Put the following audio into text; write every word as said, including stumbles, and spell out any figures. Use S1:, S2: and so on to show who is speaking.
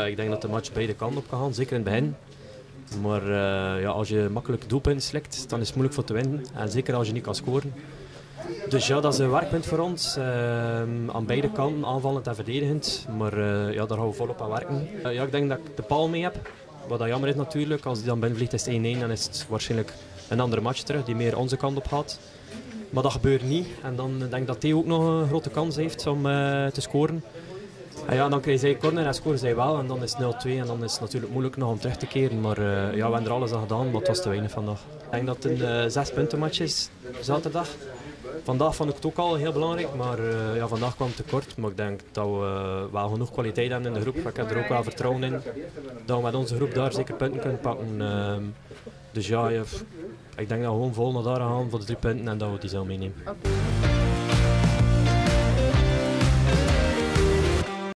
S1: ik denk dat de match beide kanten op kan gaan, zeker in het begin. Maar uh, ja, als je makkelijk doelpunten slikt, dan is het moeilijk voor te winnen. En zeker als je niet kan scoren. Dus ja, dat is een werkpunt voor ons. Uh, aan beide kanten, aanvallend en verdedigend. Maar uh, ja, daar gaan we volop aan werken. Uh, ja, ik denk dat ik de paal mee heb. Wat dat jammer is natuurlijk. Als die dan binnenvliegt is het één één, dan is het waarschijnlijk een andere match terug die meer onze kant op gaat. Maar dat gebeurt niet. En dan denk ik dat Theo ook nog een grote kans heeft om uh, te scoren. En ja, dan krijgen zij corner en scoren zij wel. En dan is het nul twee en dan is het natuurlijk moeilijk nog om terug te keren. Maar uh, ja, we hebben er alles aan gedaan, maar het was te weinig vandaag. Ik denk dat het een uh, zes punten match is, zaterdag. Vandaag vond ik het ook al heel belangrijk, maar uh, ja, vandaag kwam het tekort. Maar ik denk dat we uh, wel genoeg kwaliteit hebben in de groep. Ik heb er ook wel vertrouwen in dat we met onze groep daar zeker punten kunnen pakken. Uh, dus ja, ja, ik denk dat we gewoon vol naar daar gaan voor de drie punten en dat we die zelf meenemen. Okay.